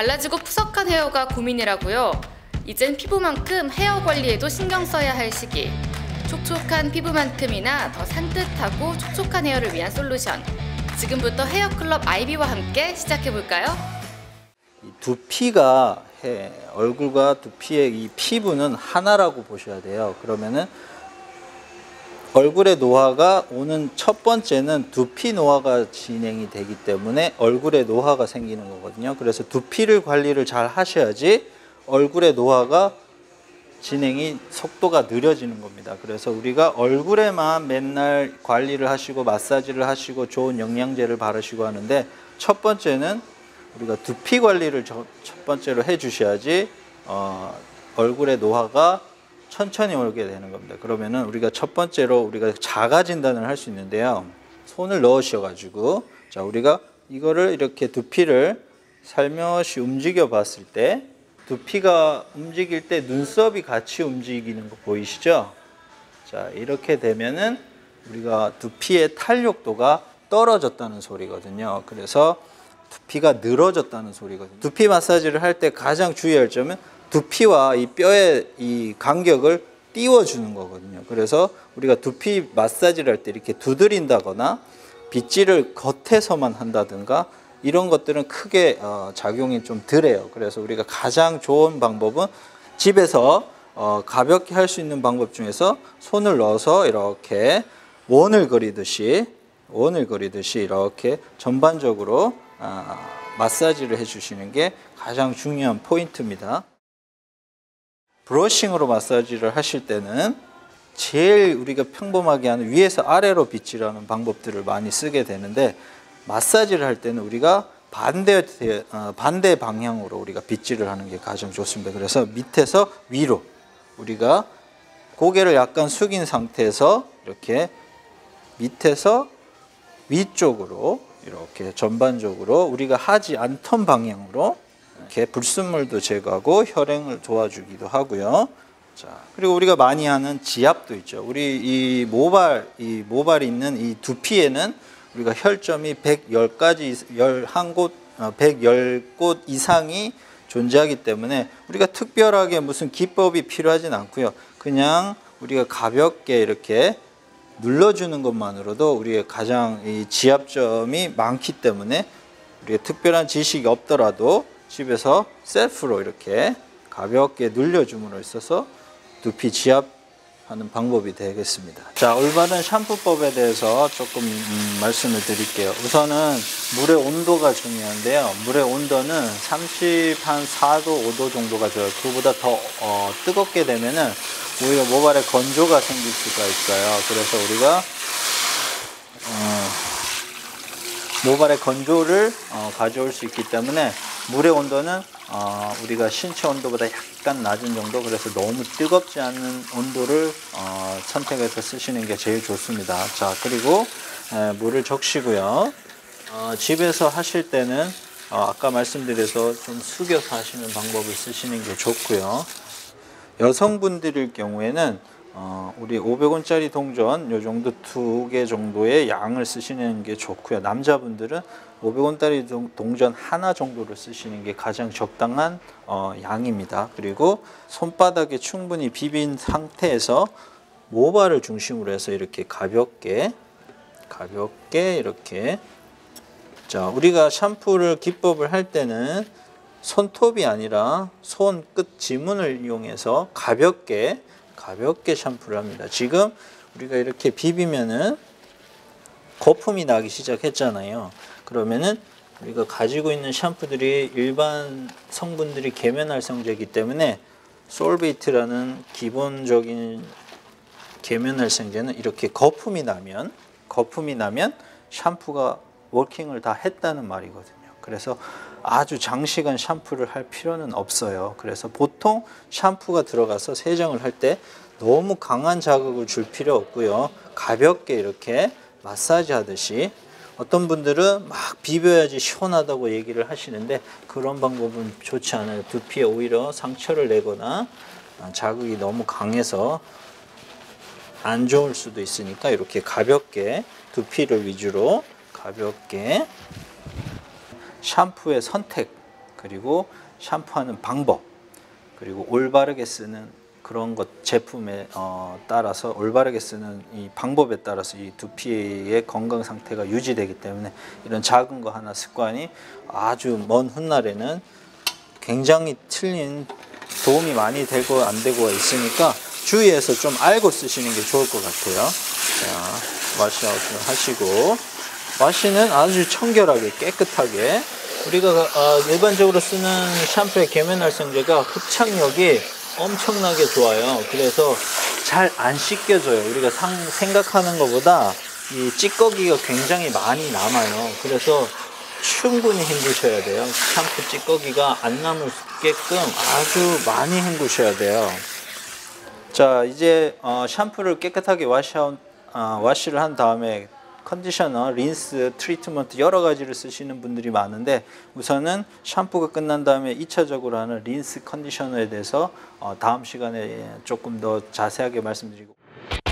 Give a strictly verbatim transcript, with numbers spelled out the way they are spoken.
갈라지고 푸석한 헤어가 고민이라고요? 이젠 피부만큼 헤어 관리에도 신경 써야 할 시기. 촉촉한 피부만큼이나 더 산뜻하고 촉촉한 헤어를 위한 솔루션. 지금부터 헤어클럽 아이비와 함께 시작해볼까요? 두피가 해, 얼굴과 두피의 이 피부는 하나라고 보셔야 돼요. 그러면은 얼굴의 노화가 오는 첫 번째는 두피 노화가 진행이 되기 때문에 얼굴에 노화가 생기는 거거든요. 그래서 두피를 관리를 잘 하셔야지 얼굴의 노화가 진행이 속도가 느려지는 겁니다. 그래서 우리가 얼굴에만 맨날 관리를 하시고 마사지를 하시고 좋은 영양제를 바르시고 하는데 첫 번째는 우리가 두피 관리를 첫 번째로 해 주셔야지 어, 얼굴의 노화가 천천히 오게 되는 겁니다. 그러면은 우리가 첫 번째로 우리가 자가 진단을 할 수 있는데요. 손을 넣으셔 가지고 자 우리가 이거를 이렇게 두피를 살며시 움직여 봤을 때 두피가 움직일 때 눈썹이 같이 움직이는 거 보이시죠? 자 이렇게 되면은 우리가 두피의 탄력도가 떨어졌다는 소리거든요. 그래서 두피가 늘어졌다는 소리거든요. 두피 마사지를 할 때 가장 주의할 점은 두피와 이 뼈의 이 간격을 띄워주는 거거든요. 그래서 우리가 두피 마사지를 할 때 이렇게 두드린다거나 빗질을 겉에서만 한다든가 이런 것들은 크게 어, 작용이 좀 덜해요. 그래서 우리가 가장 좋은 방법은 집에서 어, 가볍게 할 수 있는 방법 중에서 손을 넣어서 이렇게 원을 그리듯이 원을 그리듯이 이렇게 전반적으로 어, 마사지를 해주시는 게 가장 중요한 포인트입니다. 브러싱으로 마사지를 하실 때는 제일 우리가 평범하게 하는 위에서 아래로 빗질하는 방법들을 많이 쓰게 되는데 마사지를 할 때는 우리가 반대, 반대 방향으로 우리가 빗질을 하는 게 가장 좋습니다. 그래서 밑에서 위로 우리가 고개를 약간 숙인 상태에서 이렇게 밑에서 위쪽으로 이렇게 전반적으로 우리가 하지 않던 방향으로 이렇게 불순물도 제거하고 혈행을 도와주기도 하고요. 자, 그리고 우리가 많이 하는 지압도 있죠. 우리 이 모발, 이 모발이 있는 이 두피에는 우리가 혈점이 백십 가지, 십일 곳, 백십 곳 이상이 존재하기 때문에 우리가 특별하게 무슨 기법이 필요하진 않고요. 그냥 우리가 가볍게 이렇게 눌러주는 것만으로도 우리의 가장 이 지압점이 많기 때문에 우리가 특별한 지식이 없더라도 집에서 셀프로 이렇게 가볍게 눌려줌으로 있어서 두피 지압하는 방법이 되겠습니다. 자, 올바른 샴푸법에 대해서 조금 음, 말씀을 드릴게요. 우선은 물의 온도가 중요한데요. 물의 온도는 삼십사 도, 오 도 정도가 좋아요. 그보다 더 어, 뜨겁게 되면은 오히려 모발에 건조가 생길 수가 있어요. 그래서 우리가 어, 모발의 건조를 어, 가져올 수 있기 때문에 물의 온도는 어, 우리가 신체 온도보다 약간 낮은 정도, 그래서 너무 뜨겁지 않은 온도를 어, 선택해서 쓰시는 게 제일 좋습니다. 자, 그리고 에, 물을 적시고요. 어, 집에서 하실 때는 어, 아까 말씀드려서 좀 숙여서 하시는 방법을 쓰시는 게 좋고요. 여성분들일 경우에는 어, 우리 오백 원짜리 동전 요 정도 두 개 정도의 양을 쓰시는 게 좋고요. 남자분들은 오백 원짜리 동전 하나 정도를 쓰시는 게 가장 적당한 어, 양입니다. 그리고 손바닥에 충분히 비빈 상태에서 모발을 중심으로 해서 이렇게 가볍게 가볍게 이렇게 자 우리가 샴푸를 기법을 할 때는 손톱이 아니라 손끝 지문을 이용해서 가볍게 가볍게 샴푸를 합니다. 지금 우리가 이렇게 비비면은 거품이 나기 시작했잖아요. 그러면은 우리가 가지고 있는 샴푸들이 일반 성분들이 계면활성제이기 때문에 솔베이트라는 기본적인 계면활성제는 이렇게 거품이 나면 거품이 나면 샴푸가 워킹을 다 했다는 말이거든요. 그래서 아주 장시간 샴푸를 할 필요는 없어요. 그래서 보통 샴푸가 들어가서 세정을 할 때 너무 강한 자극을 줄 필요 없고요. 가볍게 이렇게 마사지 하듯이 어떤 분들은 막 비벼야지 시원하다고 얘기를 하시는데 그런 방법은 좋지 않아요. 두피에 오히려 상처를 내거나 자극이 너무 강해서 안 좋을 수도 있으니까 이렇게 가볍게 두피를 위주로 가볍게 샴푸의 선택 그리고 샴푸하는 방법, 그리고 올바르게 쓰는 그런 것 제품에 어, 따라서 올바르게 쓰는 이 방법에 따라서 이 두피의 건강 상태가 유지되기 때문에 이런 작은 거 하나 습관이 아주 먼 훗날에는 굉장히 틀린 도움이 많이 되고 안 되고가 있으니까 주의해서 좀 알고 쓰시는 게 좋을 것 같아요. 자, 와시아웃을 하시고, 와시는 아주 청결하게 깨끗하게, 우리가 어, 일반적으로 쓰는 샴푸의 계면활성제가 흡착력이 엄청나게 좋아요. 그래서 잘 안 씻겨져요. 우리가 상, 생각하는 것보다 이 찌꺼기가 굉장히 많이 남아요. 그래서 충분히 헹구셔야 돼요. 샴푸 찌꺼기가 안 남게끔 아주 많이 헹구셔야 돼요. 자, 이제 어, 샴푸를 깨끗하게 와시아웃, 어, 와시를 한 다음에 컨디셔너, 린스, 트리트먼트 여러 가지를 쓰시는 분들이 많은데, 우선은 샴푸가 끝난 다음에 이 차적으로 하는 린스 컨디셔너에 대해서 어, 다음 시간에 조금 더 자세하게 말씀드리고